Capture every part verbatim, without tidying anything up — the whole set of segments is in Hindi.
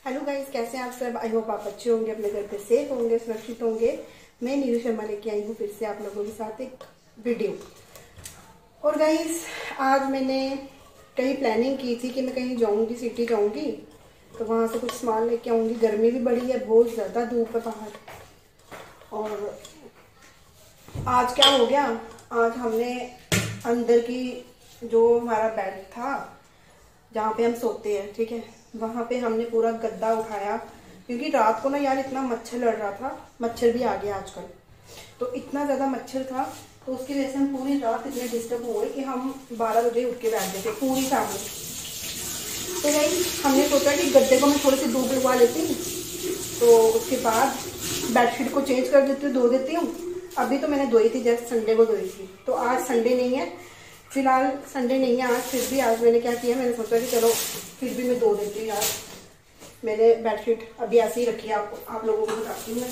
हेलो गाइस, कैसे हैं आप सब। आई होप आप अच्छे होंगे, अपने घर पे सेफ होंगे, सुरक्षित होंगे। मैं नीरू शर्मा लेके आई हूँ फिर से आप लोगों के साथ एक वीडियो। और गाइस, आज मैंने कहीं प्लानिंग की थी कि मैं कहीं जाऊंगी, सिटी जाऊंगी, तो वहां से कुछ सामान लेके आऊंगी। गर्मी भी बड़ी है, बहुत ज्यादा धूप है बाहर। और आज क्या हो गया, आज हमने अंदर की जो हमारा बेड था जहाँ पे हम सोते हैं, ठीक है, वहां पे हमने पूरा गद्दा उठाया, क्योंकि रात को ना यार इतना मच्छर लड़ रहा था। मच्छर भी आ गया आजकल, तो इतना ज्यादा मच्छर था, तो उसकी वजह से हम पूरी रात इतने डिस्टर्ब हुए कि हम बारह बजे उठ के बैठ गए थे पूरी फैमिली। तो भाई हमने सोचा कि गद्दे को मैं थोड़ी सी धूप लगवा लेती हूँ, तो उसके बाद बेडशीट को चेंज कर देती हूँ, धो देती हूँ। अभी तो मैंने धोई थी, जस्ट संडे को धोई थी, तो आज संडे नहीं है, फिलहाल संडे नहीं है आज। फिर भी आज मैंने क्या किया, मैंने सोचा कि चलो फिर भी मैं धो देती हूँ यार। मैंने बेडशीट अभी ऐसे ही रखी है, आपको आप लोगों को बताती हूँ मैं।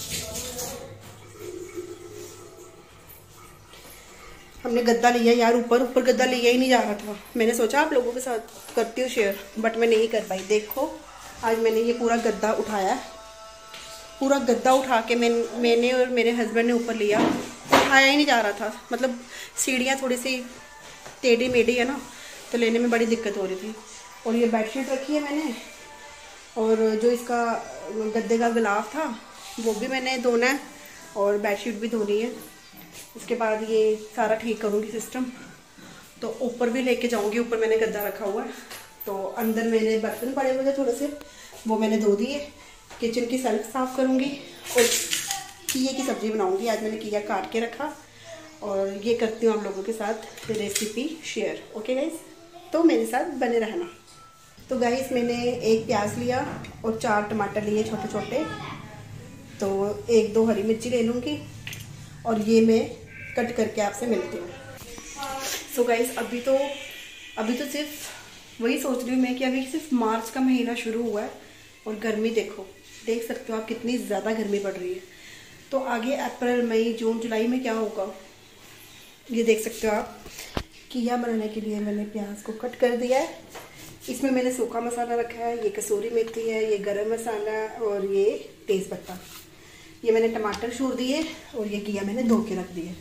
हमने गद्दा लिया यार, ऊपर ऊपर गद्दा लिया ही नहीं जा रहा था। मैंने सोचा आप लोगों के साथ करती हूँ शेयर, बट मैं नहीं कर पाई। देखो आज मैंने ये पूरा गद्दा उठाया, पूरा गद्दा उठा के मैं मैंने और मेरे हस्बैंड ने ऊपर लिया। उठाया ही नहीं जा रहा था, मतलब सीढ़ियाँ थोड़ी सी टेढ़ी मेढ़ी है ना, तो लेने में बड़ी दिक्कत हो रही थी। और ये बेडशीट रखी है मैंने, और जो इसका गद्दे का गिलाफ था वो भी मैंने धोना है, और बेडशीट भी धोनी है। उसके बाद ये सारा ठीक करूँगी सिस्टम, तो ऊपर भी लेके जाऊँगी। ऊपर मैंने गद्दा रखा हुआ है, तो अंदर मैंने बर्तन पड़े हुए थे थोड़े से, वो मैंने धो दिए। किचन की सेल्फ साफ़ करूँगी और घिये की सब्ज़ी बनाऊँगी। आज मैंने घिया काट के रखा, और ये करती हूँ आप लोगों के साथ रेसिपी शेयर। ओके गाइस, तो मेरे साथ बने रहना। तो गाइस मैंने एक प्याज लिया और चार टमाटर लिए छोटे छोटे, तो एक दो हरी मिर्ची ले लूँगी, और ये मैं कट करके आपसे मिलती हूँ। सो गाइस अभी तो अभी तो सिर्फ वही सोच रही हूँ मैं कि अभी सिर्फ मार्च का महीना शुरू हुआ है, और गर्मी देखो, देख सकते हो आप कितनी ज़्यादा गर्मी पड़ रही है। तो आगे अप्रैल मई जून जुलाई में क्या होगा ये देख सकते हो आप। घिया बनाने के लिए मैंने प्याज को कट कर दिया है। इसमें मैंने सूखा मसाला रखा है, ये कसूरी मेथी है, ये गरम मसाला और ये तेज़ पत्ता। ये मैंने टमाटर छूर दिए, और ये घिया मैंने धो के रख दिए।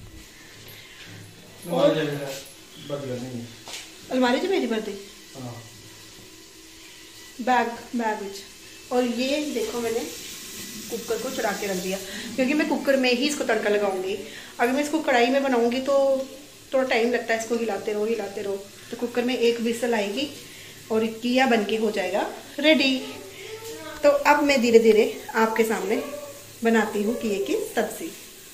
और अलमारी जो मेरी भर दी बैग बैग विच। और ये देखो मैंने कुकर को चढ़ा के रख दिया, क्योंकि मैं कुकर में ही इसको तड़का लगाऊंगी। अगर मैं इसको कढ़ाई में बनाऊंगी तो थोड़ा टाइम लगता है, इसको हिलाते रहो हिलाते रहो। तो कुकर में एक विसल आएगी और घिया बन के हो जाएगा रेडी। तो अब मैं धीरे धीरे आपके सामने बनाती हूँ घिये की सब्जी।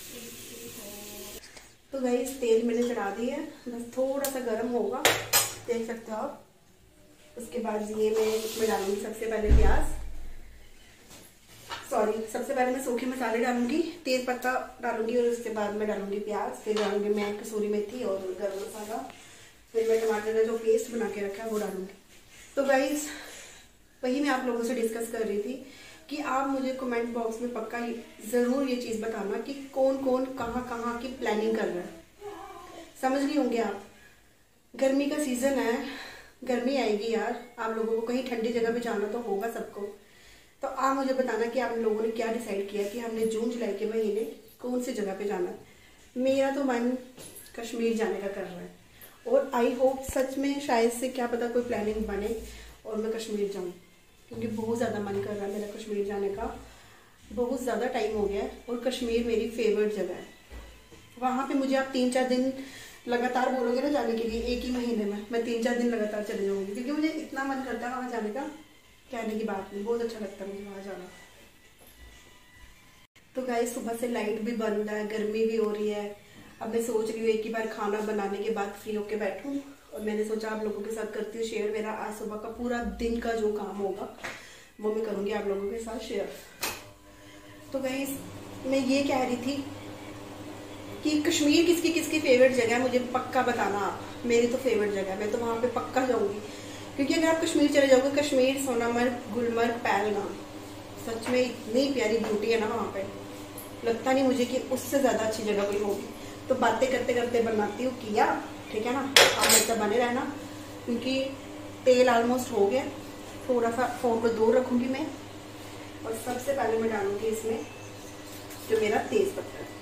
तो गाइस तेल मैंने चढ़ा दिया है, बस थोड़ा सा गर्म होगा, देख सकते हो आप। उसके बाद ये मैं इसमें डालूंगी सबसे पहले प्याज, सॉरी सबसे पहले मैं सूखे मसाले डालूंगी, तेज पत्ता डालूंगी, और उसके बाद मैं डालूंगी प्याज, फिर डालूंगी मैं कसूरी मेथी और गरम मसाला, फिर मैं टमाटर का जो पेस्ट बना के रखा है वो डालूंगी। तो गाइस वही मैं आप लोगों से डिस्कस कर रही थी कि आप मुझे कमेंट बॉक्स में पक्का ज़रूर ये चीज़ बताना कि कौन कौन कहाँ कहाँ की प्लानिंग कर रहा है। समझ नहीं होंगे आप, गर्मी का सीज़न है, गर्मी आएगी यार, आप लोगों को कहीं ठंडी जगह पे जाना तो होगा सबको। तो आप मुझे बताना कि आप लोगों ने क्या डिसाइड किया कि हमने जून जुलाई के महीने कौन सी जगह पे जाना है। मेरा तो मन कश्मीर जाने का कर रहा है, और आई होप सच में शायद से क्या पता कोई प्लानिंग बने और मैं कश्मीर जाऊँ, क्योंकि बहुत ज़्यादा मन कर रहा है मेरा कश्मीर जाने का। बहुत ज़्यादा टाइम हो गया है, और कश्मीर मेरी फेवरेट जगह है। वहाँ पर मुझे आप तीन चार दिन लगातार बोलोगे ना जाने के लिए, एक ही महीने में मैं तीन चार दिन लगातार चले जाऊँगी, क्योंकि मुझे इतना मन करता है वहाँ जाने का, कहने की बात नहीं। बहुत अच्छा लगता है मुझे वहाँ जाना। तो गाइस सुबह से लाइट भी बंद है, गर्मी भी हो रही है। अब मैं सोच रही हूँ एक ही बार खाना बनाने के बाद फ्री होके बैठूँ, और मैंने सोचा आप लोगों के साथ करती हूँ शेयर। मेरा आज सुबह का पूरा दिन का जो काम होगा वो मैं करूँगी आप लोगों के साथ शेयर। तो गाइस मैं ये कह रही थी कि कश्मीर किसकी किसकी फेवरेट जगह है, मुझे पक्का बताना आप। मेरी तो फेवरेट जगह है, मैं तो वहाँ पे पक्का जाऊँगी, क्योंकि अगर आप कश्मीर चले जाओगे, कश्मीर, सोनामर्ग, गुलमर्ग, पहलगाम, सच में इतनी प्यारी ब्यूटी है ना वहाँ पे, लगता नहीं मुझे कि उससे ज़्यादा अच्छी जगह कोई होगी। तो बातें करते करते बनाती हूँ घिया, ठीक है ना। आप मतलब बने रहना, क्योंकि तेल ऑलमोस्ट हो गया, थोड़ा सा फ़ोन को दूर रखूँगी मैं, और सबसे पहले मैं डालूँगी इसमें जो मेरा तेज़ पत्ता है,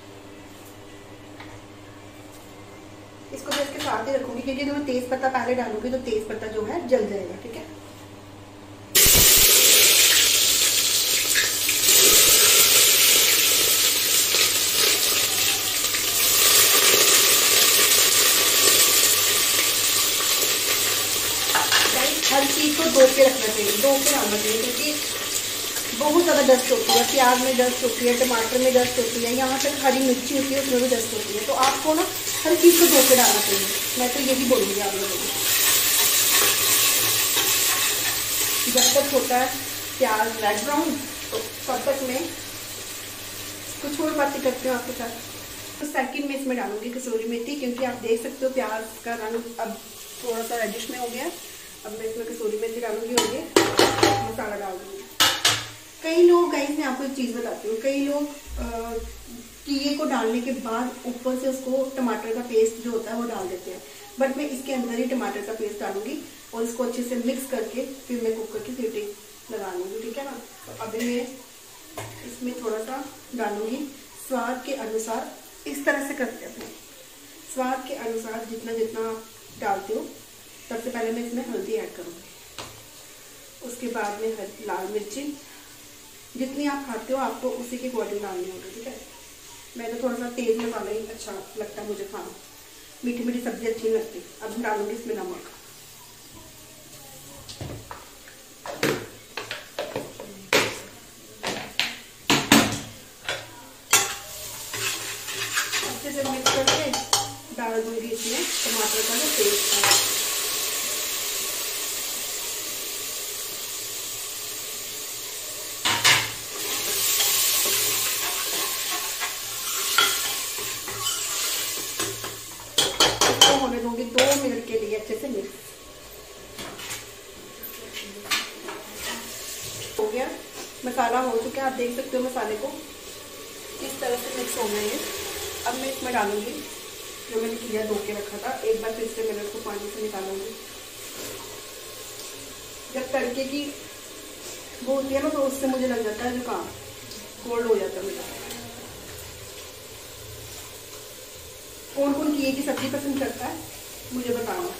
इसको मैं इसके साथ ही रखूँगी क्योंकि अगर मैं तेज़ पत्ता पहले डालूँगी तो तेज़ पत्ता जो है जल जाएगा। ठीक है, हर चीज़ को धो के रखना चाहिए, धो के डालना चाहिए क्योंकि बहुत ज़्यादा डस्ट होती है, प्याज में डस्ट होती है, टमाटर में डस्ट होती है, यहाँ तक हरी मिर्ची होती है उसमें भी डस्ट होती है। तो आपको ना हर चीज़ को धो के डालना चाहिए, मैं तो यही बोलूँगी आप लोगों को। जब तक होता है प्याज रेड ब्राउन तो तब तक मैं कुछ और बातें करती हूँ आपके साथ। तो सेकंड में इसमें डालूंगी कसूरी मेथी, क्योंकि आप देख सकते हो प्याज का रंग अब थोड़ा सा रेडिश में हो गया। अब मैं इसमें कसूरी मेथी डालूंगी और ये मसाला डाल दूँगी। कई लोग, गाइस मैं आपको एक चीज़ बताती हूँ, कई लोग कीये को डालने के बाद ऊपर से उसको टमाटर का पेस्ट जो होता है वो डाल देते हैं, बट मैं इसके अंदर ही टमाटर का पेस्ट डालूंगी और इसको अच्छे से मिक्स करके फिर मैं कुकर की सीटी लगा लूँगी। ठीक है ना। तो अभी मैं इसमें थोड़ा सा डालूंगी स्वाद के अनुसार, इस तरह से करते हैं अपने स्वाद के अनुसार, जितना जितना डालते हो। सबसे पहले मैं इसमें हल्दी ऐड करूँगी, उसके बाद में लाल मिर्ची जितनी आप खाते हो आपको उसी के अकॉर्डिंग डालनी होगी। ठीक है, मैं तो थोड़ा सा तेज मसाला ही अच्छा लगता है मुझे खाना, मीठी मीठी सब्जी अच्छी लगती। अब डालूंगी इसमें नमक, अच्छे से मिक्स करके डाल दूंगी इसमें टमाटर का जो पेस्ट है। होने दूंगी दो मिनट के लिए अच्छे से मिक्स हो गया। मसाला हो चुका है, आप देख सकते हो मसाले को किस तरह से मिक्स हो गया है। अब मैं इसमें डालूंगी जो मैंने किया धो के रखा था, एक बार फिर से मैंने उसको पानी से निकालूंगी। जब तड़के की वो होती है ना तो उससे मुझे लग जाता है जुकाम, कोल्ड हो जाता है मुझे। कौन कौन किए की सब्जी पसंद करता है मुझे बताना।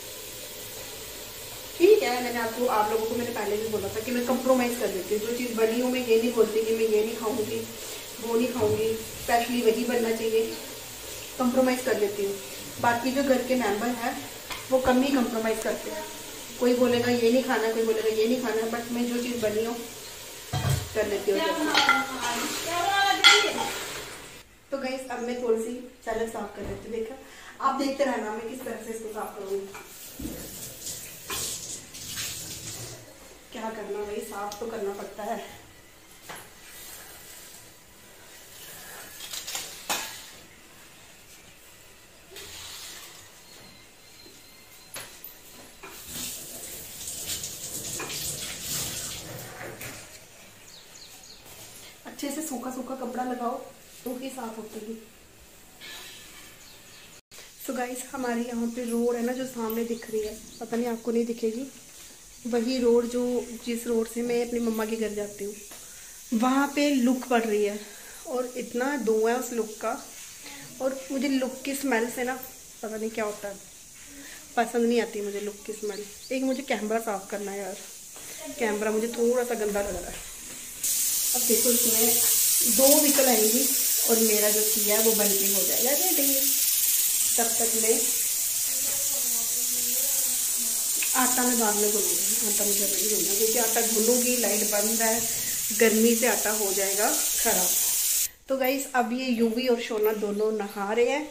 ठीक है, मैंने आपको आप लोगों को मैंने पहले भी बोला था कि मैं कंप्रोमाइज़ कर देती हूँ। जो चीज़ बनी हो मैं ये नहीं बोलती कि मैं ये नहीं खाऊंगी वो नहीं खाऊंगी, स्पेशली वही बनना चाहिए, कंप्रोमाइज़ कर लेती हूँ। बाकी जो घर के मेंबर हैं वो कम ही कंप्रोमाइज़ करते हैं, कोई बोलेगा ये नहीं खाना, कोई बोलेगा ये नहीं खाना, बट मैं जो चीज़ बनी हो कर लेती हूँ। तो गाइस अब मैं थोड़ी सी सैलेड साफ कर लेती हूँ। देखा, आप देखते रहना मैं किस तरह से इसको साफ करूँगी। क्या करना भाई, साफ तो करना पड़ता है। अच्छे से सूखा सूखा कपड़ा लगाओ तो ही साफ होती है। सो गाइस हमारी यहाँ पे रोड है ना जो सामने दिख रही है, पता नहीं आपको नहीं दिखेगी, वही रोड जो जिस रोड से मैं अपनी मम्मा के घर जाती हूँ, वहाँ पे लुक पड़ रही है और इतना धुआं है उस लुक का, और मुझे लुक की स्मेल से ना पता नहीं क्या होता है, पसंद नहीं आती मुझे लुक की स्मेल। एक मुझे कैमरा साफ़ करना है यार, कैमरा मुझे थोड़ा सा गंदा लग रहा है। अब देखो इसमें दो विकल आएंगी और मेरा जो किया है वो बन के हो जाएगा रेडी। तब तक मैं आटा में बाद में गूंदूंगी, आटा मुझे नहीं गूंदना क्योंकि आटा गूंदूंगी, लाइट बंद है, गर्मी से आटा हो जाएगा खराब। तो गाइस अब ये यूवी और शोना दोनों नहा रहे हैं।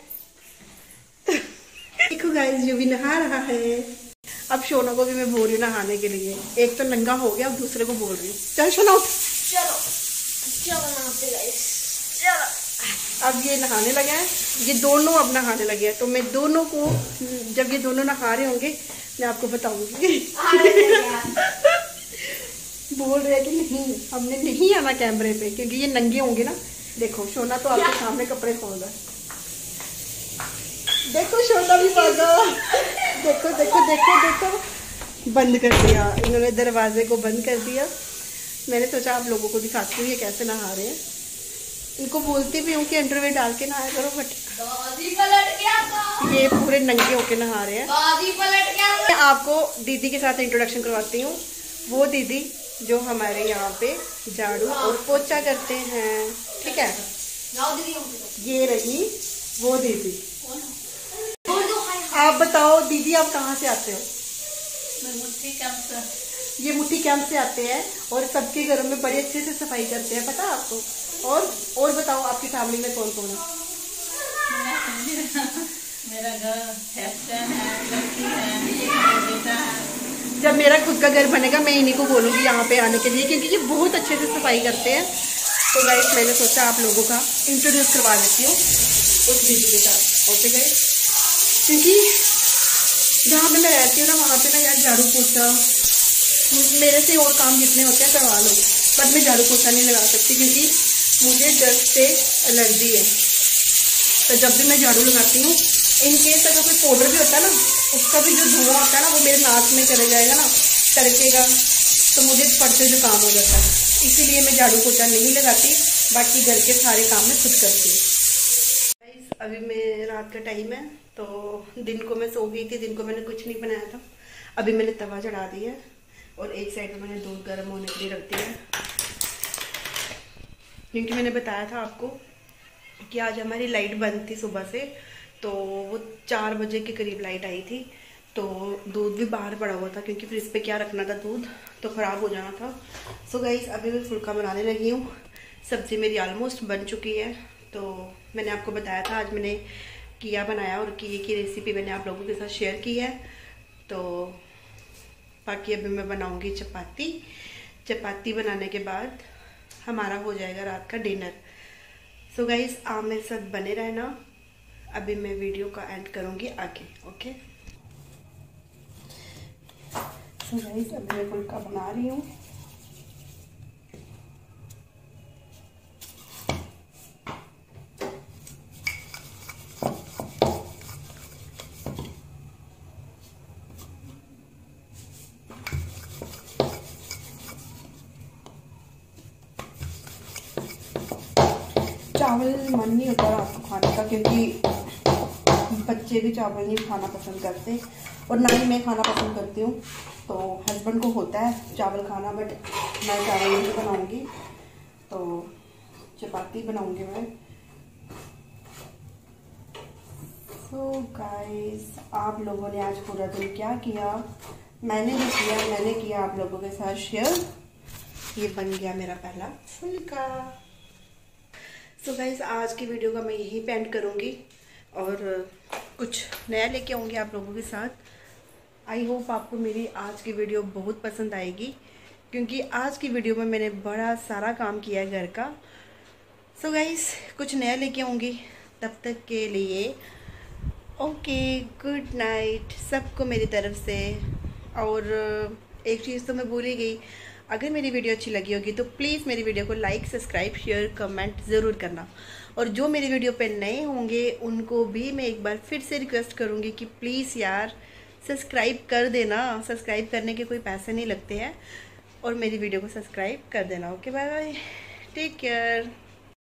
देखो गाइस यूवी नहा रहा है, अब शोना को भी मैं बोल रही हूँ नहाने के लिए। एक तो नंगा हो गया, अब दूसरे को बोल रही हूँ चल शोना उठ, चलो चलो नहाते गाइस चलो। अब ये नहाने लगा है, ये दोनों अब नहाने लगे हैं। तो मैं दोनों को, जब ये दोनों नहा रहे होंगे मैं आपको बताऊंगी। बोल रहे हैं कि नहीं हमने नहीं आना कैमरे पे क्योंकि ये नंगे होंगे ना। देखो शोना तो आपके सामने कपड़े खोल रहा है, देखो शोना भी भागा, देखो देखो देखो देखो बंद कर दिया, इन्होंने दरवाजे को बंद कर दिया। मैंने सोचा आप लोगों को दिखाती हूँ ये कैसे नहा रहे हैं। इनको बोलती भी हूँ कि अंडरवेयर डाल के नहाया करो, बट पलट गया, ये पूरे नंगे होके नहा रहे हैं। पलट गया। मैं आपको दीदी के साथ इंट्रोडक्शन करवाती हूँ। वो दीदी जो हमारे यहाँ पे झाड़ू और पोछा करते हैं, ठीक है। ये रही वो दीदी। आप बताओ दीदी, आप कहाँ से आते हो? मुट्ठी कैंप से। ये मुट्ठी कैंप से आते हैं और सबके घरों में बड़े अच्छे से सफाई करते हैं, पता है आपको? और और बताओ आपकी फैमिली में कौन कौन है? मेरा घर है, लड़की है, बेटा है। जब मेरा खुद का घर बनेगा मैं इन्हीं को बोलूँगी यहाँ पे आने के लिए, क्योंकि ये बहुत अच्छे से सफाई करते हैं। तो गाइस मैंने सोचा आप लोगों का इंट्रोड्यूस करवा देती हूँ उस दीदी के साथ। ओके गाइस, क्योंकि जहाँ पे मैं रहती हूँ ना वहाँ पे ना यार झाड़ू पोछा मेरे से और काम जितने होते हैं करवा लो, पर मैं झाड़ू पोछा नहीं लगा सकती क्योंकि मुझे डस्ट से एलर्जी है। तो जब भी मैं झाड़ू लगाती हूँ, इन केस अगर कोई पाउडर भी होता है ना, उसका भी जो धुआं आता है ना वो मेरे नाक में चले जाएगा ना, तड़केगा, तो मुझे पड़ते जो काम हो जाता है। इसीलिए मैं झाड़ू पोछा नहीं लगाती, बाकी घर के सारे काम मैं खुद करती हूँ। अभी मैं रात का टाइम है, तो दिन को मैं सो गई थी, दिन को मैंने कुछ नहीं बनाया था। अभी मैंने तवा चढ़ा दिया है और एक साइड में मैंने दूध गर्म होने के लिए रख दिया है, क्योंकि मैंने बताया था आपको कि आज हमारी लाइट बंद थी सुबह से। तो वो चार बजे के करीब लाइट आई थी, तो दूध भी बाहर पड़ा हुआ था क्योंकि फ्रिज पे क्या रखना था, दूध तो ख़राब हो जाना था। सो गाइस अभी मैं फुल्का बनाने लगी हूँ। सब्ज़ी मेरी ऑलमोस्ट बन चुकी है। तो मैंने आपको बताया था आज मैंने किया बनाया और किए की रेसिपी मैंने आप लोगों के साथ शेयर की है। तो बाकी अभी मैं बनाऊँगी चपाती। चपाती बनाने के बाद हमारा हो जाएगा रात का डिनर। सो गाइस आप मेरे साथ बने रहना, अभी मैं वीडियो का एंड करूँगी आगे। ओके सो गाइस अभी मैं फुल्का बना रही हूँ। चावल मन नहीं होता रात को खाने का, क्योंकि बच्चे भी चावल नहीं खाना पसंद करते और ना ही मैं खाना पसंद करती हूँ। तो हस्बैंड को होता है चावल खाना, बट मैं चावल नहीं बनाऊँगी, तो चपाती बनाऊँगी मैं। सो गाइस आप लोगों ने आज पूरा दिन क्या किया? मैंने भी किया, मैंने किया आप लोगों के साथ शेयर। ये बन गया मेरा पहला फुल्का। सो so गाइस आज की वीडियो का मैं यहीं पे एंड करूँगी और कुछ नया लेके आऊँगी आप लोगों के साथ। आई होप आपको मेरी आज की वीडियो बहुत पसंद आएगी, क्योंकि आज की वीडियो में मैंने बड़ा सारा काम किया है घर का। सो so गाइस कुछ नया लेके आऊँगी, तब तक के लिए ओके गुड नाइट सबको मेरी तरफ से। और एक चीज़ तो मैं भूल ही गई, अगर मेरी वीडियो अच्छी लगी होगी तो प्लीज़ मेरी वीडियो को लाइक सब्सक्राइब शेयर कमेंट ज़रूर करना। और जो मेरी वीडियो पे नए होंगे उनको भी मैं एक बार फिर से रिक्वेस्ट करूँगी कि प्लीज़ यार सब्सक्राइब कर देना। सब्सक्राइब करने के कोई पैसे नहीं लगते हैं, और मेरी वीडियो को सब्सक्राइब कर देना। Okay bye bye, take care.